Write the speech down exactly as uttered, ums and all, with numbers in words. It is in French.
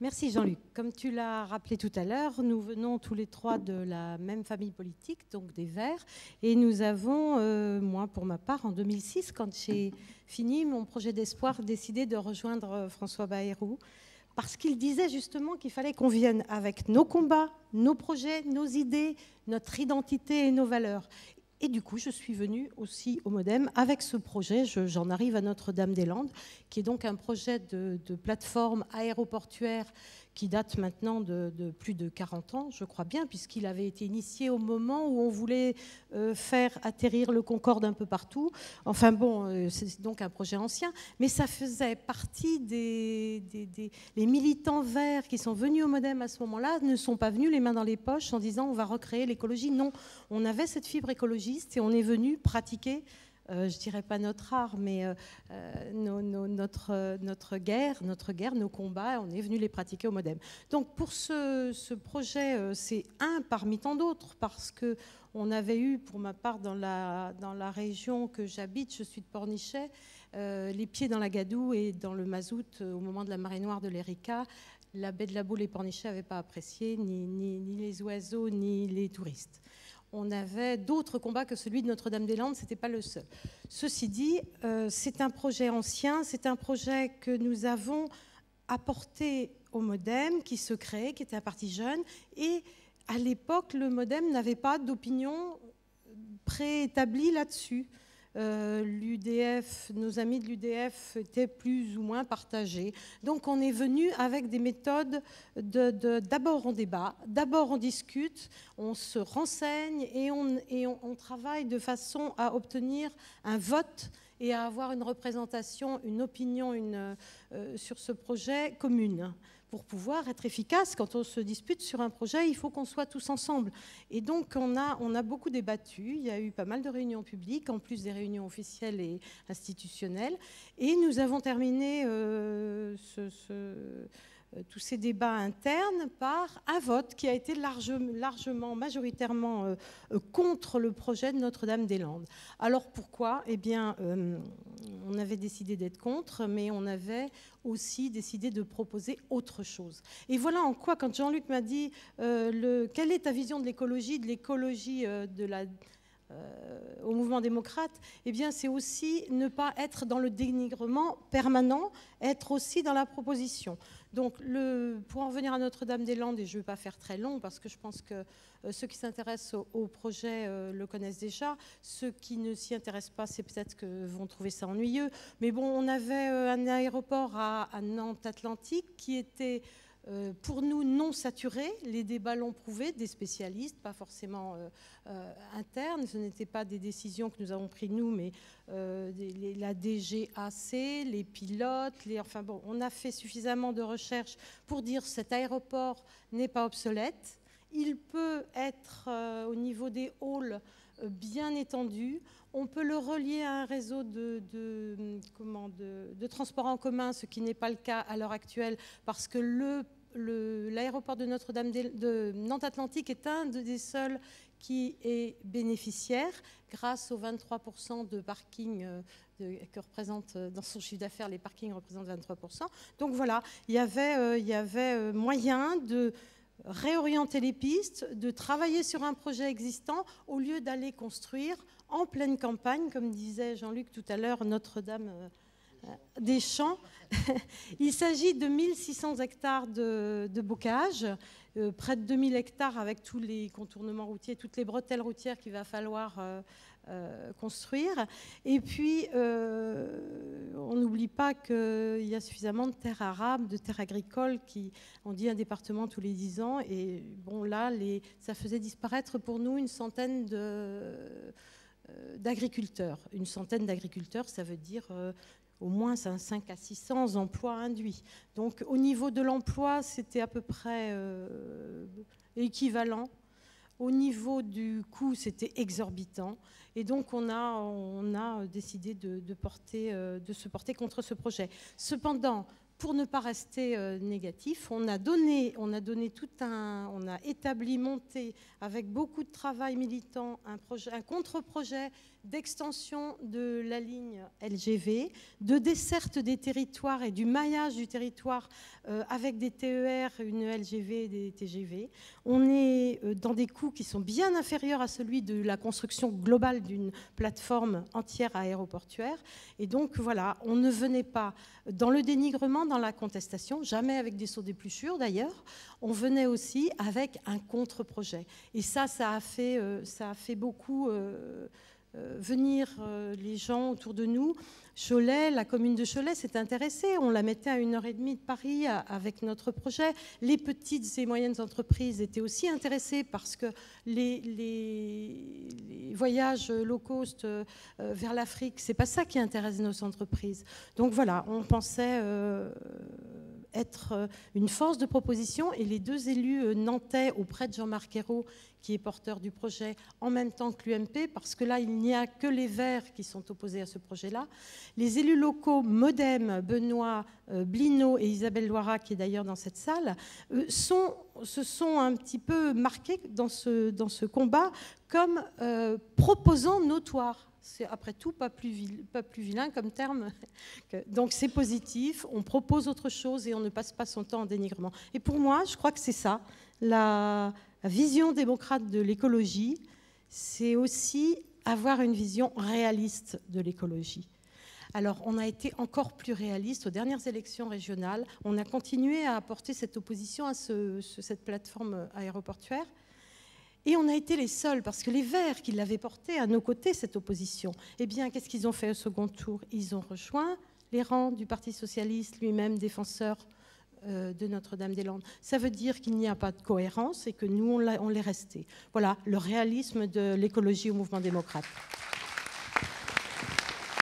Merci Jean-Luc. Comme tu l'as rappelé tout à l'heure, nous venons tous les trois de la même famille politique, donc des Verts, et nous avons, euh, moi pour ma part, en deux mille six, quand j'ai fini mon projet d'espoir, décidé de rejoindre François Bayrou, parce qu'il disait justement qu'il fallait qu'on vienne avec nos combats, nos projets, nos idées, notre identité et nos valeurs. Et du coup, je suis venue aussi au MODEM avec ce projet. Je, j'en arrive à Notre-Dame-des-Landes, qui est donc un projet de, de plateforme aéroportuaire qui date maintenant de, de plus de quarante ans, je crois bien, puisqu'il avait été initié au moment où on voulait euh, faire atterrir le Concorde un peu partout. Enfin bon, euh, c'est donc un projet ancien, mais ça faisait partie des, des, des... Les militants verts qui sont venus au MODEM à ce moment-là ne sont pas venus les mains dans les poches en disant on va recréer l'écologie. Non, on avait cette fibre écologiste et on est venu pratiquer Euh, je dirais pas notre art, mais euh, nos, nos, notre, notre guerre, notre guerre, nos combats, on est venu les pratiquer au MODEM. Donc pour ce, ce projet, euh, c'est un parmi tant d'autres, parce que on avait eu, pour ma part, dans la, dans la région que j'habite, je suis de Pornichet, euh, les pieds dans la gadoue et dans le mazout euh, au moment de la marée noire de l'Erika. La baie de la Baule et Pornichet n'avaient pas apprécié, ni, ni, ni les oiseaux, ni les touristes. On avait d'autres combats que celui de Notre-Dame-des-Landes, ce n'était pas le seul. Ceci dit, euh, c'est un projet ancien, c'est un projet que nous avons apporté au MODEM, qui se créait, qui était un parti jeune, et à l'époque, le MODEM n'avait pas d'opinion préétablie là-dessus. Euh, l'U D F, nos amis de l'U D F étaient plus ou moins partagés. Donc on est venu avec des méthodes de, de, d'abord on débat, d'abord on discute, on se renseigne et, on, et on, on travaille de façon à obtenir un vote et à avoir une représentation, une opinion une, euh, sur ce projet commune. Pour pouvoir être efficace, quand on se dispute sur un projet, il faut qu'on soit tous ensemble. Et donc, on a, on a beaucoup débattu. Il y a eu pas mal de réunions publiques, en plus des réunions officielles et institutionnelles. Et nous avons terminé euh, ce, ce, euh, tous ces débats internes par un vote qui a été large, largement, majoritairement euh, contre le projet de Notre-Dame-des-Landes. Alors, pourquoi ? Eh bien, euh, on avait décidé d'être contre, mais on avait aussi décidé de proposer autre chose. Et voilà en quoi, quand Jean-Luc m'a dit euh, le, quelle est ta vision de l'écologie, de l'écologie euh, de la, euh, au mouvement démocrate, eh bien c'est aussi ne pas être dans le dénigrement permanent, être aussi dans la proposition. Donc le, pour en revenir à Notre-Dame-des-Landes, et je ne vais pas faire très long parce que je pense que euh, ceux qui s'intéressent au, au projet euh, le connaissent déjà, ceux qui ne s'y intéressent pas, c'est peut-être que vont trouver ça ennuyeux, mais bon, on avait euh, un aéroport à, à Nantes-Atlantique qui était euh, pour nous non saturé, les débats l'ont prouvé, des spécialistes, pas forcément euh, euh, internes, ce n'étaient pas des décisions que nous avons prises nous, mais euh, des, les, la D G A C, les pilotes, les, enfin bon, on a fait suffisamment de recherches pour dire que cet aéroport n'est pas obsolète, il peut être euh, au niveau des halls euh, bien étendu. On peut le relier à un réseau de, de, comment, de, de transport en commun, ce qui n'est pas le cas à l'heure actuelle, parce que le, le, l'aéroport de Notre-Dame de Nantes-Atlantique est un des seuls qui est bénéficiaire, grâce aux vingt-trois pour cent de parking de, que représente dans son chiffre d'affaires, les parkings représentent vingt-trois pour cent. Donc voilà, il y avait, euh, il y avait moyen de réorienter les pistes, de travailler sur un projet existant au lieu d'aller construire en pleine campagne, comme disait Jean-Luc tout à l'heure, Notre-Dame euh, des Champs. Il s'agit de mille six cents hectares de, de bocage, euh, près de deux mille hectares avec tous les contournements routiers, toutes les bretelles routières qu'il va falloir euh, euh, construire. Et puis, euh, on n'oublie pas qu'il y a suffisamment de terres arables, de terres agricoles, qui, on dit un département tous les dix ans. Et bon, là, les, ça faisait disparaître pour nous une centaine de... Euh, d'agriculteurs. Une centaine d'agriculteurs, ça veut dire euh, au moins cinq à six cents emplois induits. Donc au niveau de l'emploi, c'était à peu près euh, équivalent. Au niveau du coût, c'était exorbitant. Et donc on a, on a décidé de, de, porter, de se porter contre ce projet. Cependant, pour ne pas rester euh, négatif, on a donné, on a donné tout un, on a établi, monté avec beaucoup de travail militant un projet, un contre-projet d'extension de la ligne L G V, de desserte des territoires et du maillage du territoire euh, avec des T E R, une L G V et des T G V. On est euh, dans des coûts qui sont bien inférieurs à celui de la construction globale d'une plateforme entière aéroportuaire. Et donc voilà, on ne venait pas dans le dénigrement, dans la contestation, jamais avec des sauts d'épluchure d'ailleurs, on venait aussi avec un contre-projet. Et ça, ça a fait, euh, ça a fait beaucoup... Euh, Euh, venir euh, les gens autour de nous. Cholet, la commune de Cholet s'est intéressée. On la mettait à une heure et demie de Paris à, avec notre projet. Les petites et moyennes entreprises étaient aussi intéressées parce que les, les, les voyages low cost euh, vers l'Afrique, c'est pas ça qui intéresse nos entreprises. Donc voilà, on pensait euh, être une force de proposition et les deux élus nantais auprès de Jean-Marc Ayrault, qui est porteur du projet en même temps que l'U M P, parce que là, il n'y a que les Verts qui sont opposés à ce projet-là. Les élus locaux, Modem, Benoît euh, Blinot et Isabelle Loira, qui est d'ailleurs dans cette salle, euh, sont, se sont un petit peu marqués dans ce, dans ce combat comme euh, proposants notoires. C'est après tout pas plus, vil, pas plus vilain comme terme. Donc c'est positif, on propose autre chose et on ne passe pas son temps en dénigrement. Et pour moi, je crois que c'est ça, la... La vision démocrate de l'écologie, c'est aussi avoir une vision réaliste de l'écologie. Alors, on a été encore plus réaliste aux dernières élections régionales. On a continué à apporter cette opposition à ce, ce, cette plateforme aéroportuaire. Et on a été les seuls, parce que les Verts qui l'avaient porté à nos côtés, cette opposition, eh bien, qu'est-ce qu'ils ont fait au second tour? Ils ont rejoint les rangs du Parti socialiste, lui-même défenseur de Notre-Dame-des-Landes. Ça veut dire qu'il n'y a pas de cohérence et que nous, on l'est resté. Voilà, le réalisme de l'écologie au mouvement démocrate.